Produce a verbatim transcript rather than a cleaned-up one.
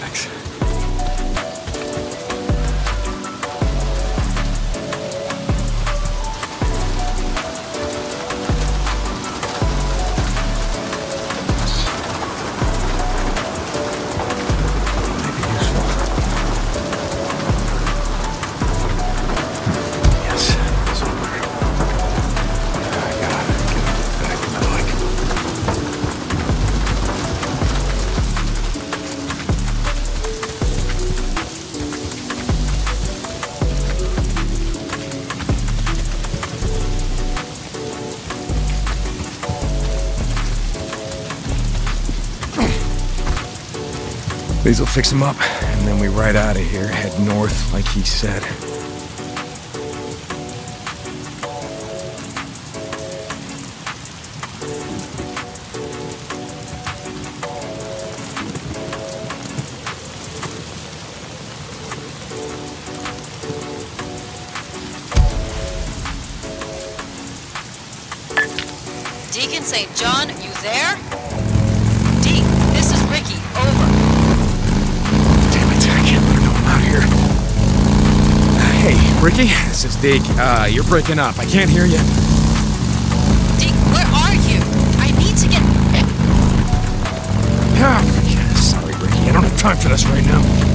antibiotics. These will fix him up, and then we ride out of here, head north, like he said. Deacon Saint John, you there? Deke, this is Ricky, over. Hey, Ricky, this is Deke. Uh, you're breaking up. I can't hear you. Deke, where are you? I need to get... Oh, yeah, sorry, Ricky. I don't have time for this right now.